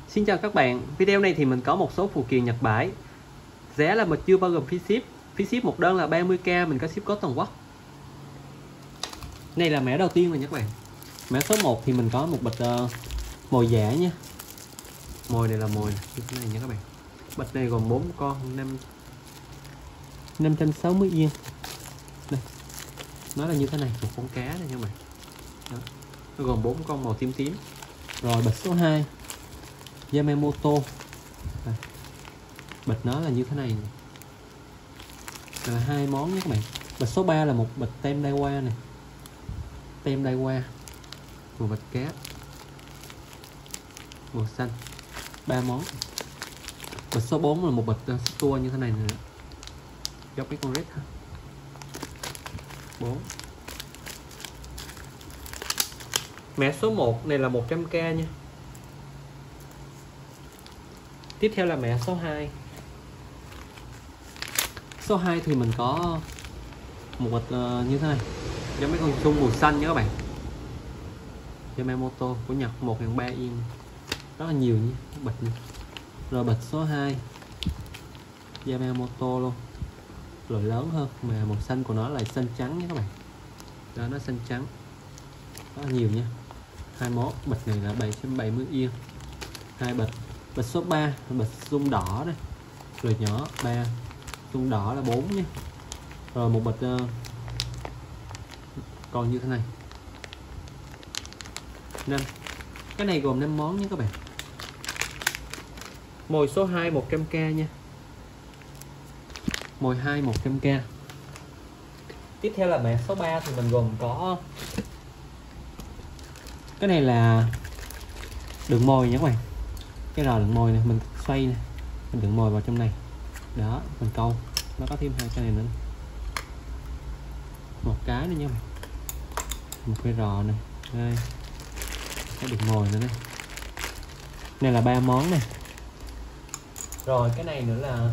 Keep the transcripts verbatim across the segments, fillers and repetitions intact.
Xin chào các bạn, video này thì mình có một số phụ kiện Nhật bãi. Giá là mình chưa bao gồm phí ship. Phí ship một đơn là ba mươi k, mình có ship có toàn quốc. Này là mẻ đầu tiên rồi nha các bạn. Mẻ số một thì mình có một bịch uh, mồi giả nha. Mồi này là mồi như thế này nha các bạn. Bịch này gồm bốn con, năm trăm sáu mươi yên. Đây. Nó là như thế này, một con cá này nha các bạn. Đó. Nó gồm bốn con màu tím tím. Rồi bịch số hai Yamamoto. Đây. Bịch nó là như thế này. Đây là hai món nha các bạn. Bịch số ba là một bịch tem Daiwa này. Tem Daiwa. Một bịch cá màu xanh. Ba món. Bịch số bốn là một bịch uh, tour như thế này nè. Giống cái con red ha. bốn. Mẻ số một này là một trăm k nha. Tiếp theo là mẻ số hai. Số hai thì mình có một bịch uh, như thế này, giống mấy con sung màu xanh nha các bạn. Yamamoto của Nhật, một ngàn ba yên. Rất là nhiều nha, bịch nha. Rồi bịch số hai Yamamoto luôn. Loại lớn hơn mà màu xanh của nó là xanh trắng nha các bạn. Đó, nó xanh trắng. Rất là nhiều nha. Hai món, bịch này là bảy trăm bảy mươi yên. Hai bịch. Bịch số ba, bịch sung đỏ đây. Loại nhỏ ba. Sung đỏ là bốn nha. Rồi một bịch uh, còn như thế này. năm. Cái này gồm năm món nha các bạn. Mồi số hai một trăm k nha. Mồi hai một trăm k. Tiếp theo là mẻ số ba thì mình gồm có cái này là đựng mồi nha các bạn. Cái rò đựng mồi này mình xoay này, mình đựng mồi vào trong này. Đó, mình câu. Nó có thêm hai cái này nữa. Một cái nữa nha các bạn. Một cái rò này. Đây. Cái đựng mồi nữa đây. Này là ba món này. Rồi cái này nữa là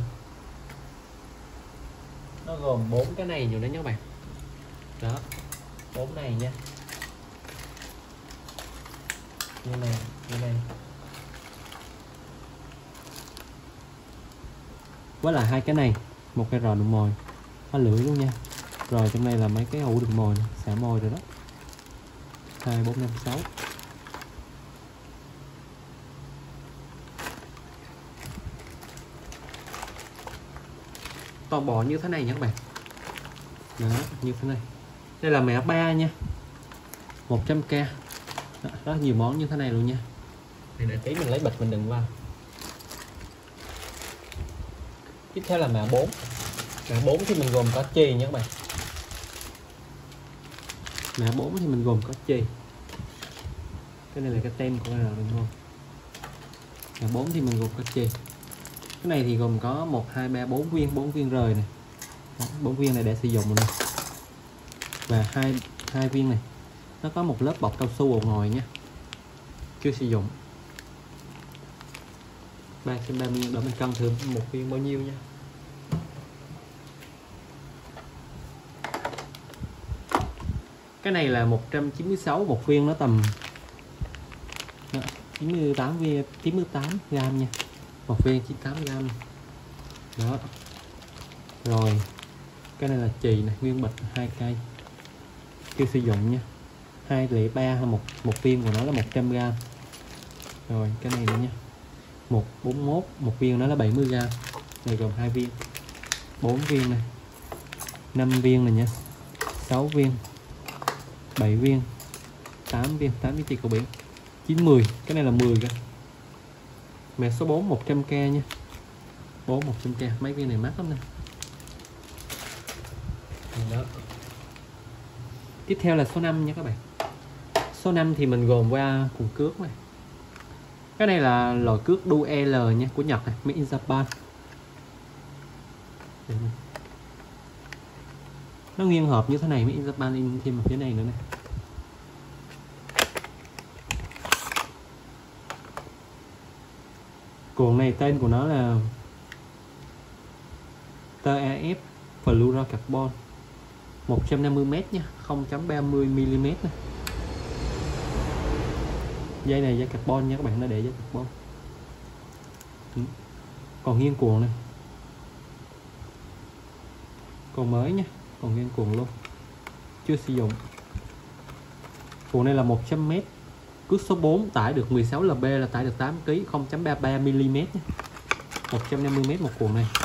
nó gồm bốn cái này nhiều đó nha các bạn. Đó, bốn này nha. Như này, như này. Với lại hai cái này, một cái rò đựng mồi, có lưỡi luôn nha. Rồi trong này là mấy cái hũ đựng mồi, xả mồi rồi đó. Hai, bốn, năm, sáu. Toàn bộ như thế này nha các bạn. Đó, như thế này. Đây là mẻ ba nha. một trăm k. Đó, rất nhiều món như thế này luôn nha. Để, để tí mình lấy bịch mình đựng vào. Tiếp theo là mẻ bốn. Mẻ bốn thì mình gồm có chì nha các bạn. Mẻ bốn thì mình gồm có chì. Cái này là cái tem của nó đúng không? Mẻ bốn thì mình gồm có chì. Cái này thì gồm có một, hai, ba, bốn viên, bốn viên rời này. bốn viên này để sử dụng rồi này. Và hai hai viên này. Nó có một lớp bọc cao su ở ngoài nha. Chưa sử dụng. ba trăm ba mươi để mình cân thử một viên bao nhiêu nha. Cái này là một trăm chín mươi sáu, một viên nó tầm chín mươi tám viên, chín mươi tám gram nha. Một viên chín mươi tám gram. Đó. Rồi cái này là chì này, nguyên bịch hai cây. Chưa sử dụng nha. hai lẻ ba hay một một viên của nó là một trăm gram. Rồi cái này nữa nha. một bốn mốt, một viên nó là bảy mươi gram. Này gồm hai viên. bốn viên này. năm viên này nha. sáu viên. bảy viên. tám viên, tám viên chì cổ biển. chín, mười, cái này là mười gram. Mẻ số bốn một trăm k nha. bốn một trăm k, mấy viên này mắc lắm nè. Đó. Tiếp theo là số năm nha các bạn. Số năm thì mình gồm qua cuộn cước này. Cái này là loại cước Duel nha, của Nhật này, made in Japan. Nó nguyên hộp như thế này, made in Japan, in thêm một cái này nữa này. Cuộn này tên của nó là tê a ép Fluorocarbon một trăm năm mươi mét nha, không phẩy ba mươi mi-li-mét này. Dây này dây carbon nha các bạn, nó để dây carbon. Còn nghiêng cuộn này, còn mới nha, còn nghiêng cuộn luôn, chưa sử dụng. Cuộn này là một trăm mét, cước số bốn, tải được mười sáu lb, là tải được tám ki lô gam, không chấm ba mươi ba mi-li-mét nhé. một trăm năm mươi mét một cuộn này.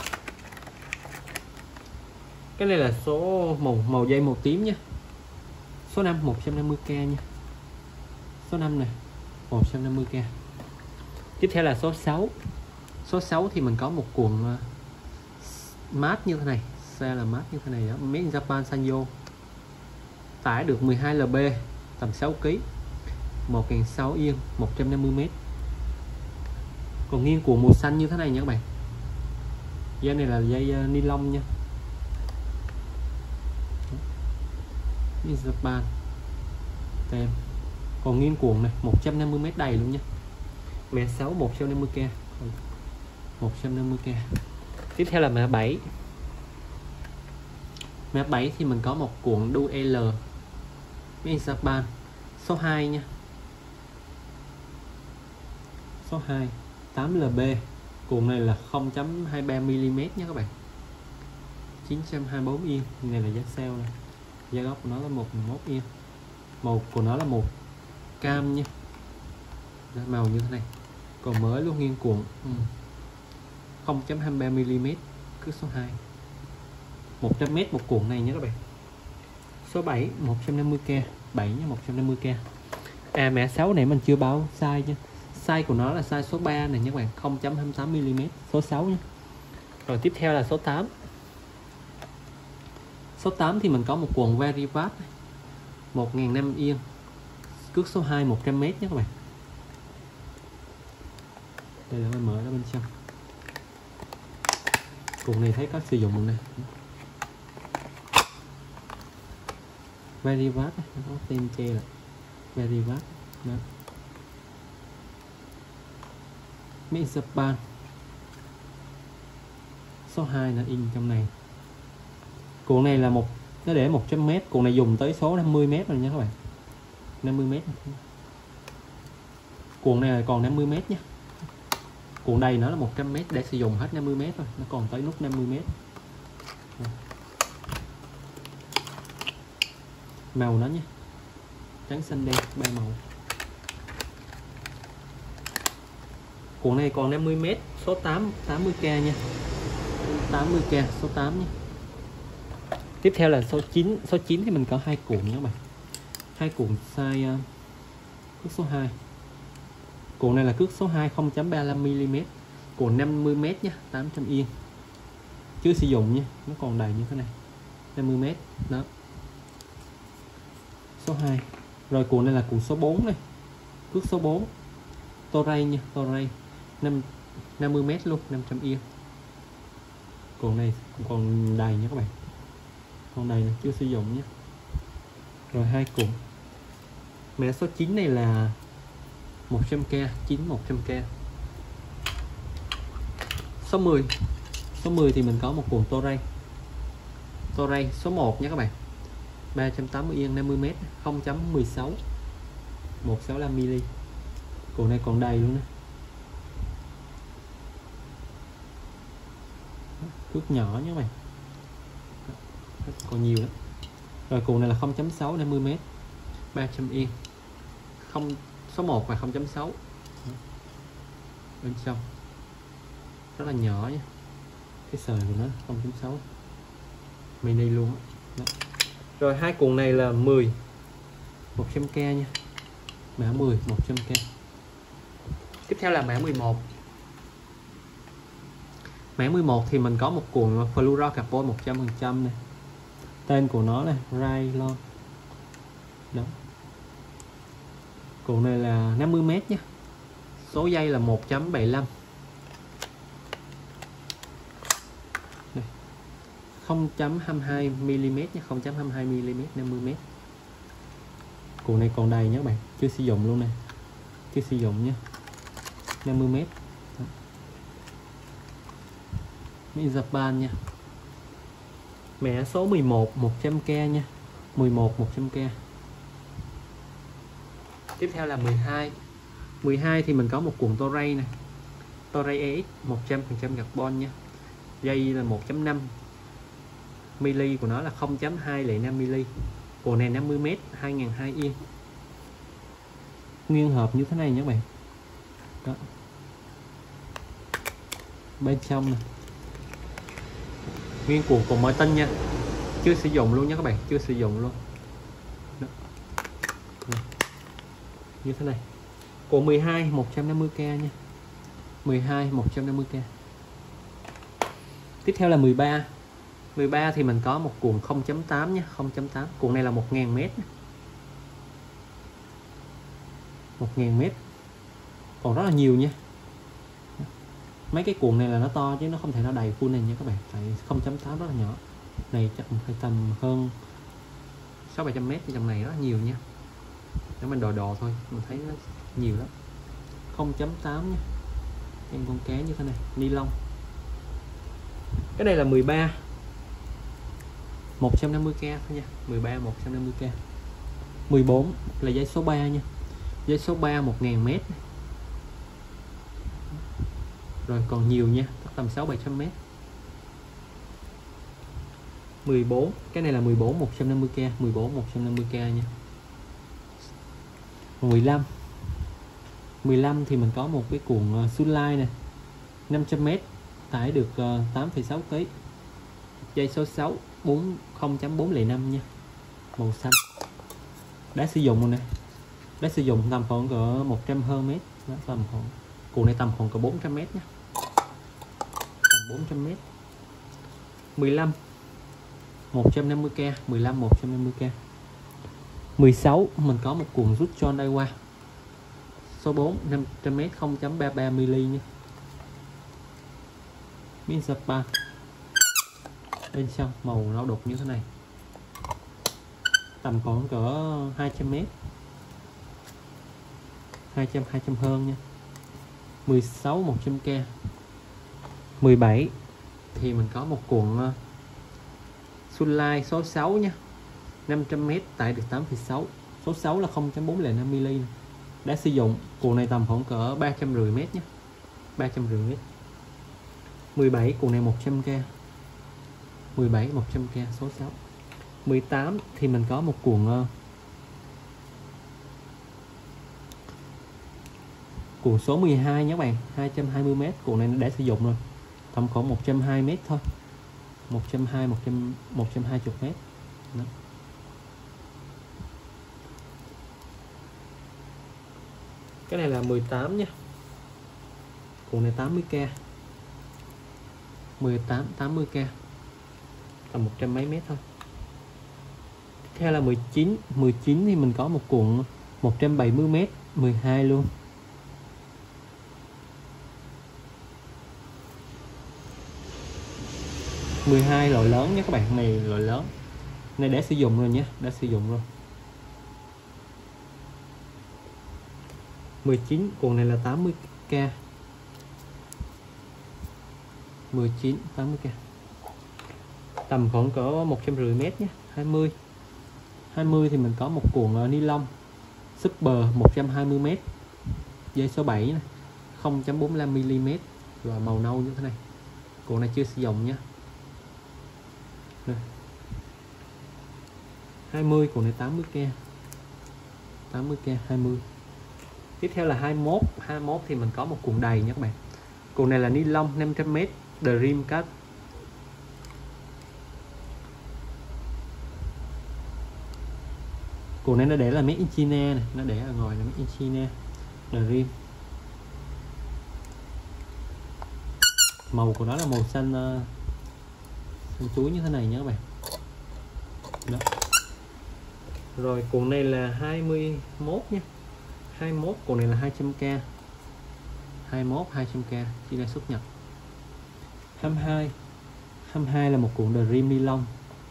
Cái này là số màu màu dây màu tím nha. Số năm một trăm năm mươi k nha. Số năm này một trăm năm mươi k. Tiếp theo là số sáu. Số sáu thì mình có một cuộn uh, mát như thế này, xe là mát như thế này đó, Made in Japan Sanyo. Tải được mười hai lb, tầm sáu ki lô gam, một nghìn sáu trăm yên, một trăm năm mươi mét. Còn nghiêng cuộn màu xanh như thế này nha các bạn. Dây này là dây uh, ni lông nha. Made in Japan tem. Còn nghiêng cuộn này một trăm năm mươi mét đầy luôn nha. Mẹ sáu một trăm năm mươi k, một trăm năm mươi k. Tiếp theo là mã bảy. Mã bảy thì mình có một cuộn Dual Made in Japan số hai nha. Số hai, tám lb. Cuộn này là không chấm hai mươi ba mi-li-mét nha các bạn. chín trăm hai mươi tư yên. Này là giá sale này. Giá gốc của nó là một trăm mười một yên. Màu của nó là màu cam nha. Đó, màu như thế này. Còn mới luôn, nghiêng cuộn. Ừ. không chấm hai mươi ba mi-li-mét, cước số hai. một trăm mét một cuộn này nhé các bạn. Số bảy, một trăm năm mươi k, bảy nha, một trăm năm mươi k. À, mã sáu này mình chưa báo size nha. Size của nó là size số ba này nhé các bạn, không chấm hai mươi tám mi-li-mét, số sáu nhé. Rồi tiếp theo là số tám. Số tám thì mình có một cuộn Verivat một nghìn năm yên, cước số hai, một trăm mét nhé các bạn. Đây là mình mở ra bên trong. Cuộn này thấy có sử dụng này. Verivat, nó có tem che là Verivat. Đó. Made in Japan. Số hai là in trong này. Cuộn này là một, nó để một trăm mét, cuộn này dùng tới số năm mươi mét rồi nha các bạn. năm mươi mét. Cuộn này là còn năm mươi mét nhé. Cuộn đầy nó là một trăm mét, để sử dụng hết năm mươi mét rồi, nó còn tới nút năm mươi mét. Màu nó nhé, trắng xanh đen, ba màu. Cuộn này còn năm mươi mét, số tám, tám mươi k nha. tám mươi k, số tám nhé. Tiếp theo là số chín. Số chín thì mình có hai cuộn nha các bạn. Hai cuộn size uh, cước số hai. Cuộn này là cước số hai, không chấm ba mươi lăm mi-li-mét. Cuộn năm mươi mét nhé, tám trăm yên. Chưa sử dụng nha, nó còn đầy như thế này. năm mươi mét đó. Số hai. Rồi cuộn này là cuộn số bốn này. Cước số bốn. Toray nha, Toray. năm mươi mét luôn, năm trăm yên. Cuộn này còn đầy nha các bạn. Còn đầy này chưa sử dụng nhé. Rồi hai cuộn. Mã số chín này là một trăm k, chín một trăm k. Số mười. Số mười thì mình có một cuộn Toray. Toray số một nha các bạn. ba trăm tám mươi yên, năm mươi mét, không chấm mười sáu, một trăm sáu mươi lăm mi-li. Cuộn này còn đầy luôn đó. Cước nhỏ nhé các bạn. Còn nhiều lắm. Rồi cuộn này là không chấm sáu, năm mươi mét, ba trăm yên. Không, số một và không chấm sáu. Bên trong rất là nhỏ nhé. Cái sợi của nó không chấm sáu, mini luôn đó. Rồi hai cuộn này là mười, một trăm k nha. Mã mười, một trăm k. Tiếp theo là mã mười một. Mã mười một thì mình có một cuộn Fluoro Carbon một trăm phần trăm này. Tên của nó là Raylon. Đó. Cuộn này là năm mươi mét nhé. Số dây là một chấm bảy mươi lăm. không chấm hai mươi hai mi-li-mét nhé, không chấm hai mươi hai mi-li-mét, năm mươi mét. Cuộn này còn đầy nhé các bạn, chưa sử dụng luôn này. Chưa sử dụng nhé. năm mươi mét. Made in Japan nha. Mã số mười một, một trăm k nha. mười một, một trăm k. Tiếp theo là mười hai. mười hai thì mình có một cuộn Toray này. Toray e ích một trăm phần trăm carbon nha. Dây là một chấm năm, mili của nó là không chấm hai lệ năm mili. Cuộn này năm mươi mét, hai nghìn hai trăm yên. Nguyên hộp như thế này nhé các bạn. Đó. Bên trong này. Nguyên cuộn còn mới tinh nha, chưa sử dụng luôn nha các bạn, chưa sử dụng luôn. Đó. Như thế này. Cuộn mười hai một trăm năm mươi k nha. mười hai một trăm năm mươi k. Tiếp theo là mười ba. mười ba thì mình có một cuộn không chấm tám nhé, không chấm tám. Cuộn này là một nghìn mét. một nghìn mét. Còn rất là nhiều nha. Mấy cái cuộn này là nó to chứ nó không thể nó đầy full này nha các bạn. Tại không chấm tám rất là nhỏ. Này chắc phải tầm hơn sáu bảy trăm mét, trong này rất nhiều nha. Nếu mình đòi đồ thôi, mình thấy nó nhiều lắm. không chấm tám nha. Em con cá như thế này, ni lông. Cái này là mười ba một trăm năm mươi k thôi nha, mười ba một trăm năm mươi k. mười bốn là dây số ba nha. Dây số ba một nghìn mét. Rồi còn nhiều nha, tầm sáu bảy trăm mét. mười bốn, cái này là mười bốn một trăm năm mươi k, mười bốn một trăm năm mươi k nha. mười lăm. mười lăm thì mình có một cái cuộn uh, Sunlight nè, năm trăm mét, tải được uh, tám phẩy sáu ki lô gam. Dây số sáu không chấm bốn lệ năm nha. Màu xanh. Đã sử dụng rồi nè. Đã sử dụng tầm khoảng cỡ một trăm hơn mét. Đó, tầm khoảng cuộn này tầm khoảng cỡ bốn trăm mét nha. Tầm bốn trăm mét. mười lăm một trăm năm mươi k, mười lăm một trăm năm mươi k. mười sáu mình có một cuộn rút John Daiwa. Số bốn năm trăm mét, không chấm ba mươi ba mi-li nha. Miếng Sapa. Bên trong màu nó đục như thế này. Tầm khoảng cỡ hai trăm mét. hai trăm hai trăm hơn nha. mười sáu một trăm k. mười bảy thì mình có một cuộn uh, Sunlight số sáu nha. năm trăm mét, tải được tám phẩy sáu. Số sáu là không chấm bốn lệ năm mi-li. Đã sử dụng. Cuộn này tầm khoảng cỡ ba trăm năm mươi mét nhé. ba trăm năm mươi mét. mười bảy cuộn này một trăm k. mười bảy một trăm k số sáu. mười tám thì mình có một cuộn uh, cuộn số mười hai nhé các bạn, hai trăm hai mươi mét. Cuộn này đã sử dụng rồi. Tầm khoảng một trăm hai mươi mét thôi. một trăm hai mươi, một trăm, một trăm hai mươi mét. Đó. Cái này là mười tám nha. Cuộn này tám mươi k. mười tám tám mươi k. Tầm một trăm mấy mét thôi. Tiếp theo là mười chín, mười chín thì mình có một cuộn một trăm bảy mươi mét, mười hai luôn. mười hai loại lớn nhé các bạn, này loại lớn. Này đã sử dụng rồi nhé, đã sử dụng rồi. mười chín cuộn này là tám mươi k. mười chín tám mươi k. Tầm khoảng cỡ một trăm năm mươi mét nhé, hai mươi. hai mươi thì mình có một cuộn ni lông Super một trăm hai mươi mét. Dây số bảy này, không chấm bốn mươi lăm mi-li-mét và màu nâu như thế này. Cuộn này chưa sử dụng nhé. hai mươi cuộn này tám mươi k. tám mươi k hai mươi. Tiếp theo là hai mươi mốt, hai mươi mốt thì mình có một cuộn đầy nha các bạn. Cuộn này là ni lông năm trăm mét Dream Cut. Cuộn này nó để là made in China này, nó để ở ngoài là made in China Dream. Màu của nó là màu xanh uh, xanh chuối như thế này nhé các bạn. Đó. Rồi cuộn này là hai mươi mốt nha. hai mươi mốt cuộn này là hai trăm k. hai mươi mốt hai trăm k China xuất nhập. hai mươi hai. hai mươi hai là một cuộn Dream ni lông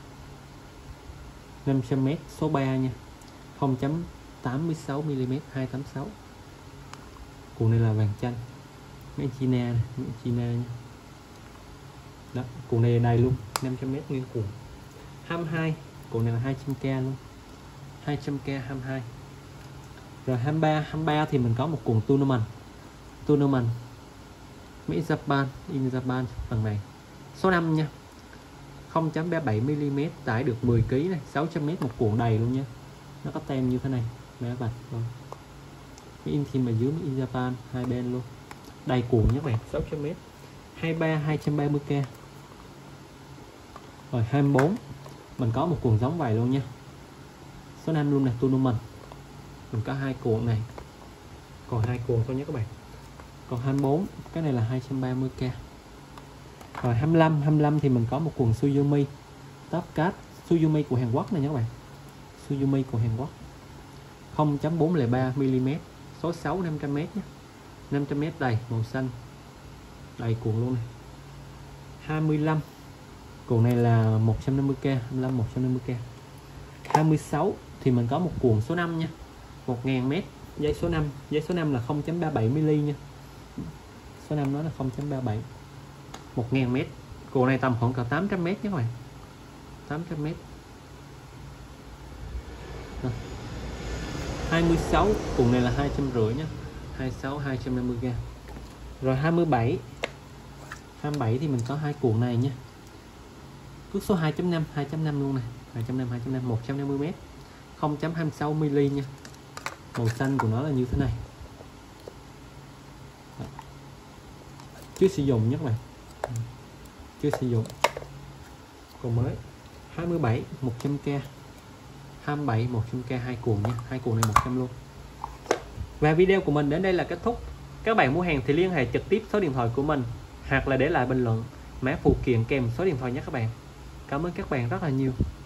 năm trăm mét số ba nha. không chấm tám mươi sáu mi-li-mét, hai tám sáu. Cuộn này là vàng chanh. Mấy China này, mấy China nha. Đó, cuộn này đầy luôn, năm trăm mét nguyên cuộn. hai mươi hai, cuộn này là hai trăm k luôn. hai trăm k hai mươi hai. Rồi hai mươi ba, hai mươi ba thì mình có một cuộn tournament. Tournament Mỹ Japan, in Japan phần này. Số năm nha. không chấm ba bảy mi li mét, tải được mười ki lô gam này, sáu trăm mét một cuộn đầy luôn nha. Nó có tem như thế này, bé bạch rồi. In thêm ở dưới in Japan hai bên luôn. Đầy cuộn nhé các bạn, sáu trăm mét. hai mươi ba hai trăm ba mươi k. Rồi hai mươi bốn mình có một cuộn giống vậy luôn nha. Số năm luôn này, tournament. Mình có hai cuộn này. Còn hai cuộn thôi nhé các bạn. Còn hai mươi bốn, cái này là hai trăm ba mươi k. Rồi hai mươi lăm, hai mươi lăm thì mình có một cuộn Suzumi Top Cat, Suzumi của Hàn Quốc này nhé các bạn. Suzumi của Hàn Quốc. không chấm bốn không ba mi li mét, số sáu năm trăm mét nhé. năm trăm mét đầy, màu xanh. Đầy cuộn luôn này. hai mươi lăm. Cuộn này là một trăm năm mươi k, hai mươi lăm một trăm năm mươi k. hai mươi sáu thì mình có một cuộn số năm nha. một nghìn mét, dây số năm, dây số năm là không chấm ba bảy mi li nha. Số năm đó là không chấm ba bảy. một nghìn mét. Cuộn này tầm khoảng cả tám trăm mét nhé các bạn. tám trăm mét. Rồi. hai mươi sáu, cuộn này là hai trăm rưỡi nhé. hai mươi sáu hai trăm năm mươi k. Rồi hai mươi bảy. hai mươi bảy thì mình có hai cuộn này nhé. Cước số hai chấm năm, hai chấm năm luôn này, hai chấm năm, hai chấm năm, một trăm năm mươi mét. không chấm hai mươi sáu mi li nha. Màu xanh của nó là như thế này. Đó. Chưa sử dụng nhé các bạn. Chưa sử dụng. Còn mới. hai mươi bảy một trăm k. hai mươi bảy một trăm k hai cuộn nha, hai cuộn này một trăm luôn. Và video của mình đến đây là kết thúc. Các bạn mua hàng thì liên hệ trực tiếp số điện thoại của mình hoặc là để lại bình luận mã phụ kiện kèm số điện thoại nhé các bạn. Cảm ơn các bạn rất là nhiều.